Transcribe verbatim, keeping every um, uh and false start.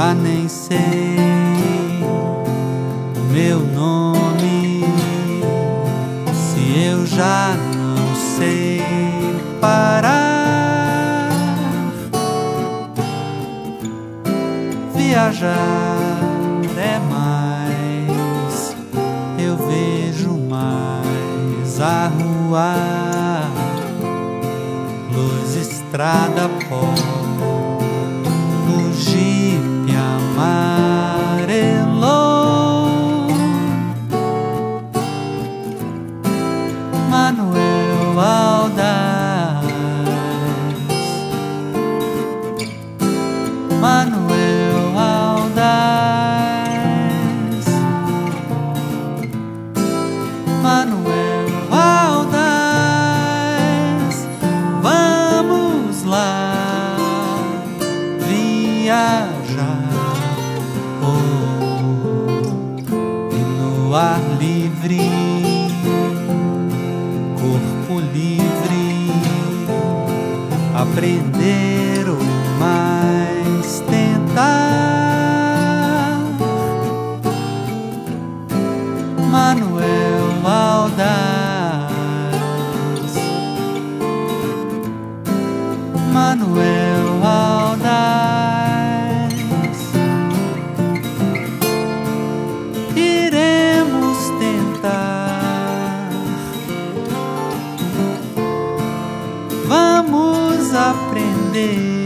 já nem sei o meu nome, se eu já não sei parar, viajar é mais, eu vejo mais a rua, luz, estrada, pó, o jipe amarelou. Manuel Aldaz, Manuel Aldaz, Manuel Aldaz, vamos lá viajar, oh, e no ar livre, corpo livre, aprender ou mais tentar. Manuel Aldaz, Manuel Aldaz, iremos tentar, vamos aprender.